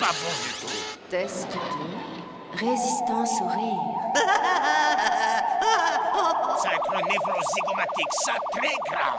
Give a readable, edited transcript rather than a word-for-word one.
pas bon du tout. Test 2. Résistance au rire. Ça va être le néphrozygomatique, ça très grave.